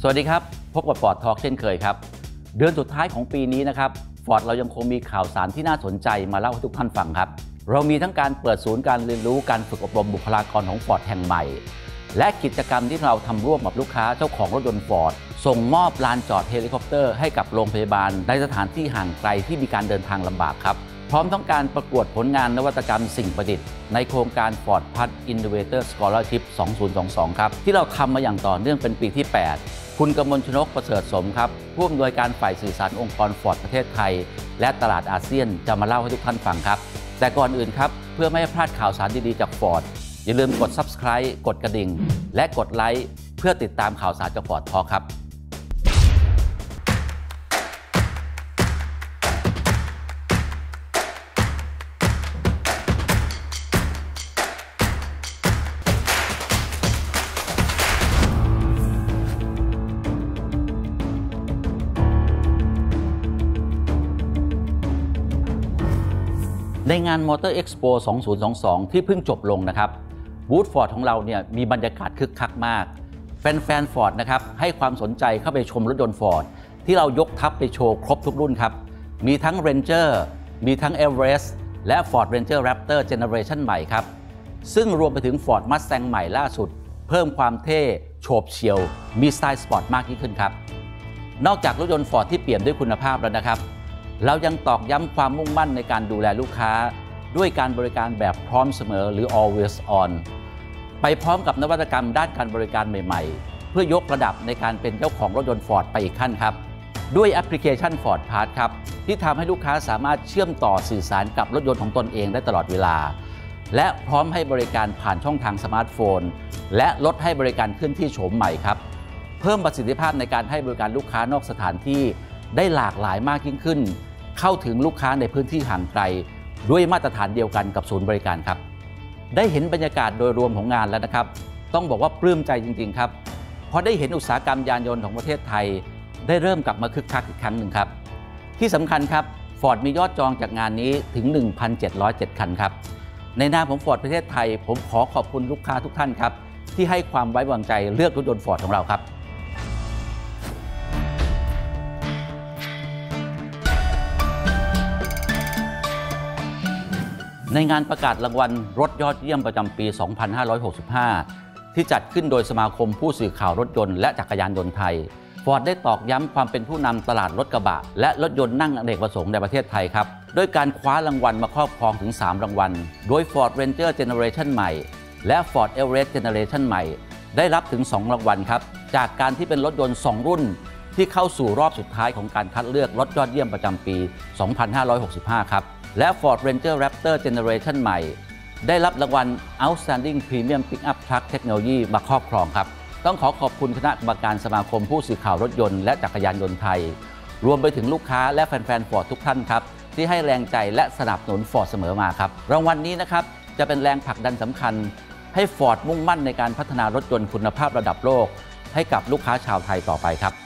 วัสดีครับพบกับ Ford Talk เช่นเคยครับเดือนสุดท้ายของปีนี้นะครับฟอร์ดเรายังคงมีข่าวสารที่น่าสนใจมาเล่าให้ทุกท่านฟังครับเรามีทั้งการเปิดศูนย์การเรียนรู้การฝึกอบรมบุคลากรของ Ford แห่งใหม่และกิจกรรมที่เราทำร่วมกับลูกค้าเจ้าของรถยนต์ Ford ส่งมอบลานจอดเฮลิคอปเตอร์ให้กับโรงพยาบาลในสถานที่ห่างไกลที่มีการเดินทางลำบากครับพร้อมทั้งการประกวดผลงานนวัตกรรมสิ่งประดิษฐ์ในโครงการ Ford Plus Innovator Scholarship 2022 ครับที่เราทำมาอย่างต่อเนื่องเป็นปีที่ 8 คุณกมลชนกประเสริฐสมครับผู้อำนวยการฝ่ายสื่อสารองค์กร Ford ประเทศไทยและตลาดอาเซียนจะมาเล่าให้ทุกท่านฟังครับแต่ก่อนอื่นครับเพื่อไม่ให้พลาดข่าวสารดีๆจาก Ford อย่าลืมกด Subscribe กดกระดิ่งและกดไลค์เพื่อติดตามข่าวสารจาก Ford Talk ครับในงาน Motor Expo 2022 ที่เพิ่งจบลงนะครับบูธ Ford ของเราเนี่ยมีบรรยากาศคึกคักมากแฟน Ford นะครับให้ความสนใจเข้าไปชมรถยนต์ Ford ที่เรายกทัพไปโชว์ครบทุกรุ่นครับมีทั้ง Ranger มีทั้ง Everest และ Ford Ranger Raptor Generation ใหม่ครับซึ่งรวมไปถึง Ford Mustang ใหม่ล่าสุดเพิ่มความเท่โฉบเฉี่ยวมีสไตล์สปอร์ตมากยิ่งขึ้นครับนอกจากรถยนต์ Ford ที่เปี่ยมด้วยคุณภาพแล้วนะครับเรายังตอกย้ำความมุ่งมั่นในการดูแลลูกค้าด้วยการบริการแบบพร้อมเสมอหรือ always on ไปพร้อมกับนวัตกรรมด้านการบริการใหม่ๆเพื่อยกระดับในการเป็นเจ้าของรถยนต์ Ford ไปอีกขั้นครับด้วยแอปพลิเคชัน Ford Pass ครับที่ทำให้ลูกค้าสามารถเชื่อมต่อสื่อสารกับรถยนต์ของตนเองได้ตลอดเวลาและพร้อมให้บริการผ่านช่องทางสมาร์ทโฟนและลดให้บริการเคลื่อนที่โฉมใหม่ครับเพิ่มประสิทธิภาพในการให้บริการลูกค้านอกสถานที่ได้หลากหลายมากยิ่งขึ้นเข้าถึงลูกค้าในพื้นที่ห่างไกลด้วยมาตรฐานเดียวกันกับศูนย์บริการครับได้เห็นบรรยากาศโดยรวมของงานแล้วนะครับต้องบอกว่าปลื้มใจจริงๆครับเพราะได้เห็นอุตสาหกรรมยานยนต์ของประเทศไทยได้เริ่มกลับมาคึกคักอีกครั้งหนึ่งครับที่สำคัญครับ Ford มียอดจองจากงานนี้ถึง 1,707 คันครับในนามของ Ford ประเทศไทยผมขอขอบคุณลูกค้าทุกท่านครับที่ให้ความไว้วางใจเลือกรถยนต์ Ford ของเราครับในงานประกาศรางวัลรถยอดเยี่ยมประจำปี 2565 ที่จัดขึ้นโดยสมาคมผู้สื่อข่าวรถยนต์และจักรยานยนต์ไทย Ford ได้ตอกย้ำความเป็นผู้นำตลาดรถกระบะและรถยนต์นั่งอเนกประสงค์ในประเทศไทยครับด้วยการคว้ารางวัลมาครอบครองถึง 3 รางวัลโดย Ford Ranger Generation ใหม่และ Ford Everest Generation ใหม่ได้รับถึง 2 รางวัลครับจากการที่เป็นรถยนต์ 2 รุ่นที่เข้าสู่รอบสุดท้ายของการคัดเลือกรถยอดเยี่ยมประจำปี 2565 ครับและ Ford Ranger Raptor Generation ใหม่ได้รับรางวัล Outstanding Premium Pickup Truck Technology มาครอบครองครับต้องขอบคุณคณะกรรมการสมาคมผู้สื่อข่าวรถยนต์และจักรยานยนต์ไทยรวมไปถึงลูกค้าและแฟนๆ Ford ทุกท่านครับที่ให้แรงใจและสนับสนุน Ford เสมอมาครับรางวัลนี้นะครับจะเป็นแรงผลักดันสำคัญให้ Ford มุ่งมั่นในการพัฒนารถยนต์คุณภาพระดับโลกให้กับลูกค้าชาวไทยต่อไปครับ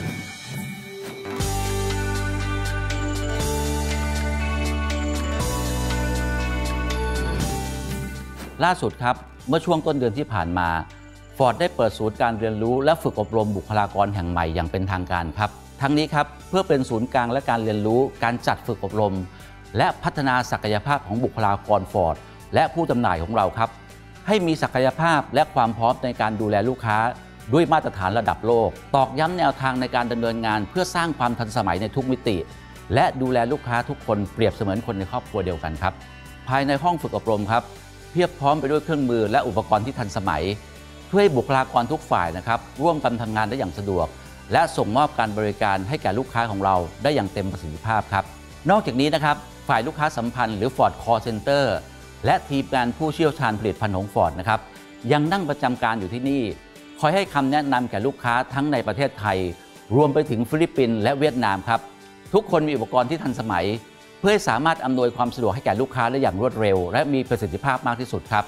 ล่าสุดครับเมื่อช่วงต้นเดือนที่ผ่านมา Ford ได้เปิดศูนย์การเรียนรู้และฝึกอบรมบุคลากรแห่งใหม่อย่างเป็นทางการครับทั้งนี้ครับเพื่อเป็นศูนย์กลางและการเรียนรู้การจัดฝึกอบรมและพัฒนาศักยภาพของบุคลากร Ford และผู้จำหน่ายของเราครับให้มีศักยภาพและความพร้อมในการดูแลลูกค้าด้วยมาตรฐานระดับโลกตอกย้ำแนวทางในการดำเนินงานเพื่อสร้างความทันสมัยในทุกมิติและดูแลลูกค้าทุกคนเปรียบเสมือนคนในครอบครัวเดียวกันครับภายในห้องฝึกอบรมครับเพียบพร้อมไปด้วยเครื่องมือและอุปกรณ์ที่ทันสมัยเพื่อให้บุคลากรทุกฝ่ายนะครับร่วมกันทำงานได้อย่างสะดวกและส่งมอบการบริการให้แก่ลูกค้าของเราได้อย่างเต็มประสิทธิภาพครับนอกจากนี้นะครับฝ่ายลูกค้าสัมพันธ์หรือ Ford Call Center และทีมงานผู้เชี่ยวชาญผลิตภัณฑ์ของ Ford นะครับยังนั่งประจำการอยู่ที่นี่คอยให้คำแนะนำแก่ลูกค้าทั้งในประเทศไทยรวมไปถึงฟิลิปปินส์และเวียดนามครับทุกคนมีอุปกรณ์ที่ทันสมัยเพื่อให้สามารถอำนวยความสะดวกให้แก่ลูกค้าได้อย่างรวดเร็วและมีประสิทธิภาพมากที่สุดครับ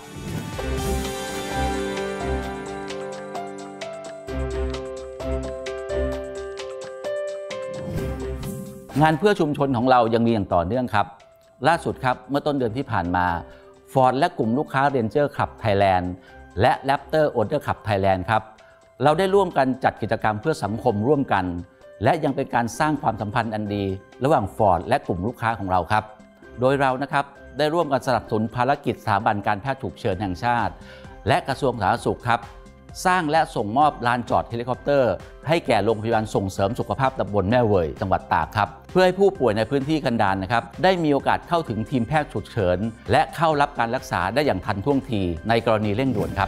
งานเพื่อชุมชนของเรายังมีอย่างต่อเนื่องครับล่าสุดครับเมื่อต้นเดือนที่ผ่านมา Ford และกลุ่มลูกค้า Ranger Club Thailand และ Raptor Owner Club Thailand ครับเราได้ร่วมกันจัดกิจกรรมเพื่อสังคมร่วมกันและยังเป็นการสร้างความสัมพันธ์อันดีระหว่าง Ford และกลุ่มลูกค้าของเราครับโดยเรานะครับได้ร่วมกันสนับสนุนภารกิจสถาบันการแพทย์ฉุกเฉินแห่งชาติและกระทรวงสาธารณสุขครับสร้างและส่งมอบลานจอดเฮลิคอปเตอร์ให้แก่โรงพยาบาลส่งเสริมสุขภาพตำบลแม่เวยจังหวัดตากครับเพื่อให้ผู้ป่วยในพื้นที่กันดารนะครับได้มีโอกาสเข้าถึงทีมแพทย์ฉุกเฉินและเข้ารับการรักษาได้อย่างทันท่วงทีในกรณีเร่งด่วนครับ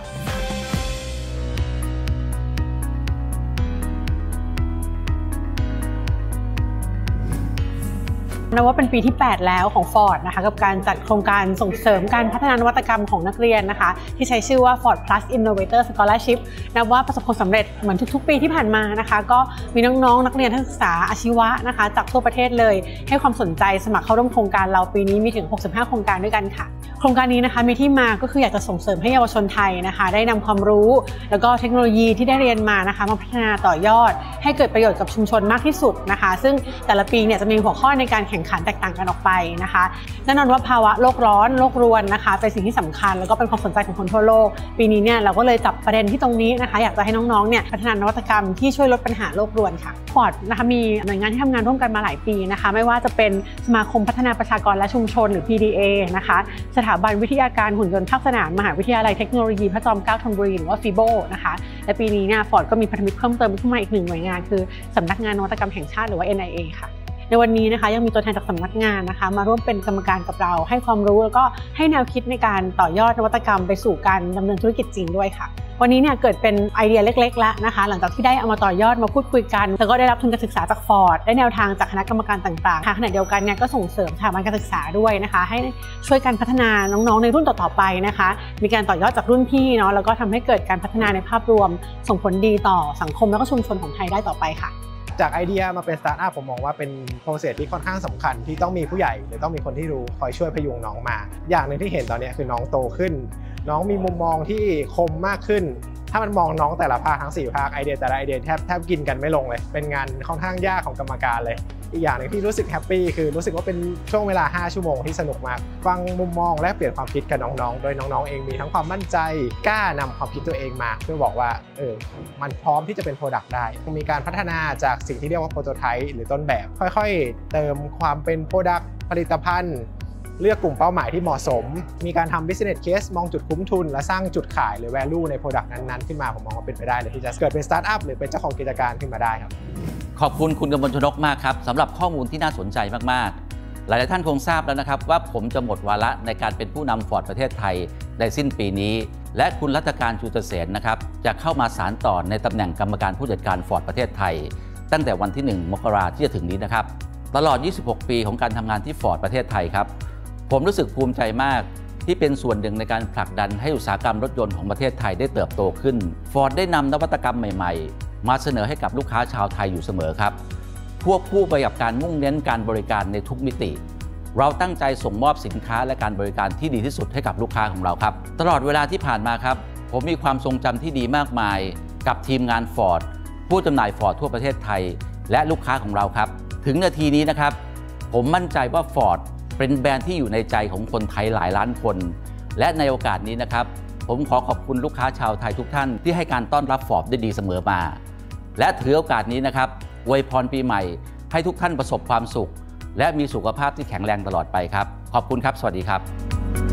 นับว่าเป็นปีที่ 8 แล้วของ Ford นะคะกับการจัดโครงการส่งเสริมการพัฒนานวัตกรรมของนักเรียนนะคะที่ใช้ชื่อว่า Ford Plus Innovator Scholarship นับว่าประสบผลสำเร็จเหมือนทุกๆปีที่ผ่านมานะคะก็มีน้องๆนักเรียนนักศึกษาอาชีวะนะคะจากทั่วประเทศเลยให้ความสนใจสมัครเข้าร่วมโครงการเราปีนี้มีถึง65โครงการด้วยกันค่ะโครงการนี้นะคะมีที่มาก็คืออยากจะส่งเสริมให้เยาวชนไทยนะคะได้นำความรู้แล้วก็เทคโนโลยีที่ได้เรียนมานะคะมาพัฒนาต่อยอดให้เกิดประโยชน์กับชุมชนมากที่สุดนะคะซึ่งแต่ละปีเนี่ยจะมีหัวข้อในการแข่งขันแตกต่างกันออกไปนะคะแน่นอนว่าภาวะโลกร้อนโลกรวนนะคะเป็นสิ่งที่สำคัญแล้วก็เป็นความสนใจของคนทั่วโลกปีนี้เนี่ยเราก็เลยจับประเด็นที่ตรงนี้นะคะอยากจะให้น้องๆเนี่ยพัฒนานวัตกรรมที่ช่วยลดปัญหาโลกรวนค่ะFordนะคะมีหน่วยงานที่ทำงานร่วมกันมาหลายปีนะคะไม่ว่าจะเป็นสมาคมพัฒนาประชากรและชุมชนหรือ PDA นะคะสถาบันวิทยาการหุ่นยนต์ภาคสนามมหาวิทยาลัยเทคโนโลยีพระจอมเกล้าธนบุรีหรือว่า FIBO นะคะและปีนี้เนี่ย Ford ก็มีพันธมิตรเพิ่มเติมขึ้นมาอีกหนึ่งหน่วยงานคือสำนักงานนวัตกรรมแห่งชาติหรือว่า NIA ค่ะในวันนี้นะคะยังมีตัวแทนจากสำนักงานนะคะมาร่วมเป็นกรรมการกับเราให้ความรู้แล้วก็ให้แนวคิดในการต่อยอดนวัตกรรมไปสู่การดำเนินธุรกิจจริงด้วยค่ะวันนี้เนี่ยเกิดเป็นไอเดียเล็กๆแล้วนะคะหลังจากที่ได้เอามาต่อยอดมาพูดคุยกันแล้วก็ได้รับทุนการศึกษาจาก Ford ได้แนวทางจากคณะกรรมการต่างๆขณะเดียวกันเนี่ยก็ส่งเสริมสถาบันการศึกษาด้วยนะคะให้ช่วยกันพัฒนาน้องๆในรุ่นต่อๆไปนะคะมีการต่อยอดจากรุ่นพี่เนาะแล้วก็ทำให้เกิดการพัฒนาในภาพรวมส่งผลดีต่อสังคมและก็ชุมชนของไทยได้ต่อไปค่ะจากไอเดียมาเป็นสตาร์ทอัพผมมองว่าเป็นโปรเซสที่ค่อนข้างสำคัญที่ต้องมีผู้ใหญ่หรือต้องมีคนที่รู้คอยช่วยพยุงน้องมาอย่างหนึ่งที่เห็นตอนนี้คือน้องโตขึ้นน้องมีมุมมองที่คมมากขึ้นถ้ามันมองน้องแต่ละภาคทั้ง4ภาคไอเดียแต่ละไอเดียแทบกินกันไม่ลงเลยเป็นงานค่อนข้างยากของกรรมการเลยอีกอย่างหนึ่งที่รู้สึกแฮปปี้คือรู้สึกว่าเป็นช่วงเวลา5ชั่วโมงที่สนุกมากฟังมุมมองและเปลี่ยนความคิดกับน้องๆโดยน้องๆเองมีทั้งความมั่นใจกล้านำความคิดตัวเองมาเพื่อบอกว่ามันพร้อมที่จะเป็น Product ได้มีการพัฒนาจากสิ่งที่เรียกว่า Prototype หรือต้นแบบค่อยๆเติมความเป็น Product ผลิตภัณฑ์เลือกกลุ่มเป้าหมายที่เหมาะสมมีการทำ business case มองจุดคุ้มทุนและสร้างจุดขายหรือ value ใน product นั้นๆขึ้นมาผมมองว่าเป็นไปได้เลยที่จะเกิดเป็น startup หรือเป็นเจ้าของกิจการขึ้นมาได้ครับขอบคุณคุณกมลชนกมากครับสำหรับข้อมูลที่น่าสนใจมากๆหลายๆท่านคงทราบแล้วนะครับว่าผมจะหมดวาระในการเป็นผู้นำ Ford ประเทศไทยในสิ้นปีนี้และคุณรัตการชูเกษมนะครับจะเข้ามาสานต่อในตำแหน่งกรรมการผู้จัดการ Ford ประเทศไทยตั้งแต่วันที่1 มกราคมที่จะถึงนี้นะครับตลอด26 ปีของการทำงานที่ Ford ประเทศไทยครับผมรู้สึกภูมิใจมากที่เป็นส่วนหนึ่งในการผลักดันให้อุตสาหกรรมรถยนต์ของประเทศไทยได้เติบโตขึ้น Ford ได้นำนวัตกรรมใหม่ๆมาเสนอให้กับลูกค้าชาวไทยอยู่เสมอครับควบคู่ไปกับการมุ่งเน้นการบริการในทุกมิติเราตั้งใจส่งมอบสินค้าและการบริการที่ดีที่สุดให้กับลูกค้าของเราครับตลอดเวลาที่ผ่านมาครับผมมีความทรงจำที่ดีมากมายกับทีมงาน Ford ผู้จำหน่าย Ford ทั่วประเทศไทยและลูกค้าของเราครับถึงนาทีนี้นะครับผมมั่นใจว่า Fordเป็นแบรนด์ที่อยู่ในใจของคนไทยหลายล้านคนและในโอกาสนี้นะครับผมขอขอบคุณลูกค้าชาวไทยทุกท่านที่ให้การต้อนรับ Ford ได้ดีเสมอมาและถือโอกาสนี้นะครับอวยพรปีใหม่ให้ทุกท่านประสบความสุขและมีสุขภาพที่แข็งแรงตลอดไปครับขอบคุณครับสวัสดีครับ